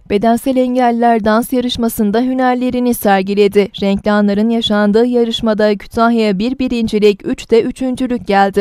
Bedensel engelliler dans yarışmasında hünerlerini sergiledi. Renkli anların yaşandığı yarışmada Kütahya'ya bir birincilik, 3 de üçüncülük geldi.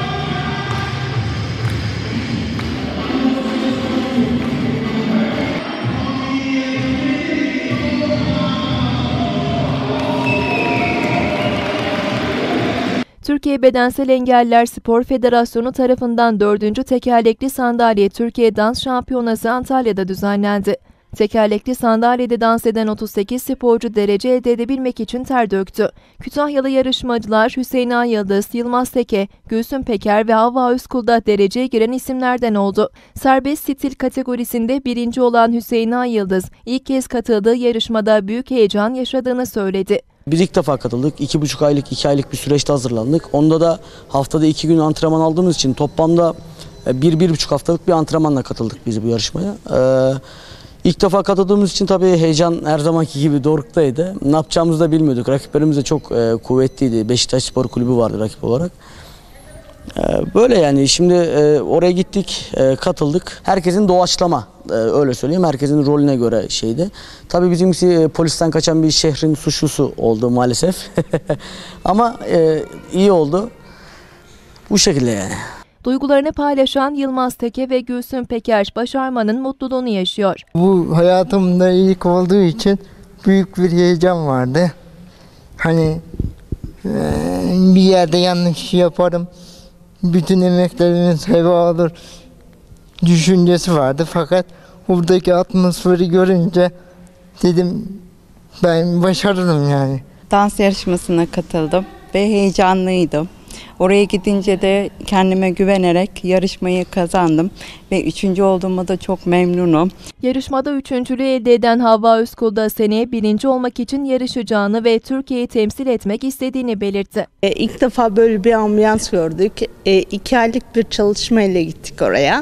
Türkiye Bedensel Engelliler Spor Federasyonu tarafından 4. Tekerlekli Sandalye Türkiye Dans Şampiyonası Antalya'da düzenlendi. Tekerlekli sandalyede dans eden 38 sporcu derece elde edebilmek için ter döktü. Kütahyalı yarışmacılar Hüseyin Ay Yıldız, Yılmaz Teke, Gülsüm Peker ve Havva Özkul'da dereceye giren isimlerden oldu. Serbest stil kategorisinde birinci olan Hüseyin Ay Yıldız, ilk kez katıldığı yarışmada büyük heyecan yaşadığını söyledi. Biz ilk defa katıldık. 2,5 aylık, 2 aylık bir süreçte hazırlandık. Onda da haftada 2 gün antrenman aldığımız için toplamda 1-1,5 haftalık bir antrenmanla katıldık biz bu yarışmaya. İlk defa katıldığımız için tabii heyecan her zamanki gibi doruktaydı. Ne yapacağımızı da bilmiyorduk. Rakiplerimiz de çok kuvvetliydi. Beşiktaş Spor Kulübü vardı rakip olarak. Böyle yani şimdi oraya gittik, katıldık. Herkesin doğaçlama, öyle söyleyeyim. Herkesin rolüne göre şeydi. Tabii bizimkisi polisten kaçan bir şehrin suçlusu oldu maalesef. Ama iyi oldu. Bu şekilde yani. Duygularını paylaşan Yılmaz Teke ve Gülsüm Peker, başarmanın mutluluğunu yaşıyor. Bu hayatımda ilk olduğu için büyük bir heyecan vardı. Hani bir yerde yanlış yaparım, bütün emeklerimin heba olur düşüncesi vardı. Fakat buradaki atmosferi görünce dedim ben başarırım yani. Dans yarışmasına katıldım ve heyecanlıydım. Oraya gidince de kendime güvenerek yarışmayı kazandım ve 3. olduğuma da çok memnunum. Yarışmada üçüncülüğü elde eden Havva Özkul da seneye 1. olmak için yarışacağını ve Türkiye'yi temsil etmek istediğini belirtti. İlk defa böyle bir ambiyans gördük. 2 aylık bir çalışmayla gittik oraya.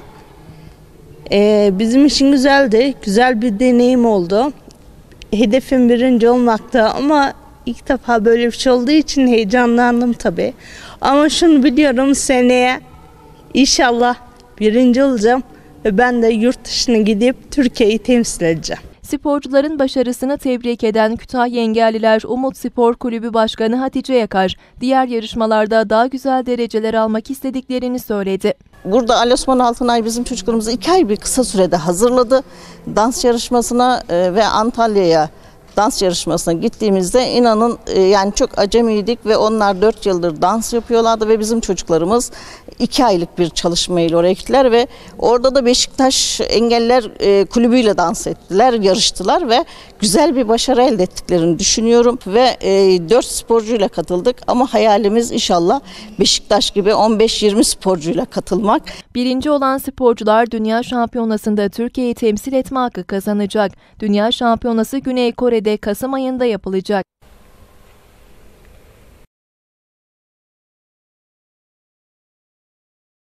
Bizim için güzeldi, güzel bir deneyim oldu. Hedefim 1. olmaktı ama İlk defa böyle bir şey olduğu için heyecanlandım tabii. Ama şunu biliyorum, seneye inşallah 1. olacağım ve ben de yurt dışına gidip Türkiye'yi temsil edeceğim. Sporcuların başarısını tebrik eden Kütahya Engelliler Umut Spor Kulübü Başkanı Hatice Yakar, diğer yarışmalarda daha güzel dereceler almak istediklerini söyledi. Burada Ali Osman Altınay bizim çocuklarımızı 2 ay bir kısa sürede hazırladı. Dans yarışmasına ve Antalya'ya dans yarışmasına gittiğimizde inanın yani çok acemiydik ve onlar 4 yıldır dans yapıyorlardı ve bizim çocuklarımız 2 aylık bir çalışmayla oraya gittiler ve orada da Beşiktaş Engelliler Kulübü'yle dans ettiler, yarıştılar ve güzel bir başarı elde ettiklerini düşünüyorum ve 4 sporcuyla katıldık ama hayalimiz inşallah Beşiktaş gibi 15-20 sporcuyla katılmak. 1. olan sporcular Dünya Şampiyonası'nda Türkiye'yi temsil etme hakkı kazanacak. Dünya Şampiyonası Güney Kore'de Kasım ayında yapılacak.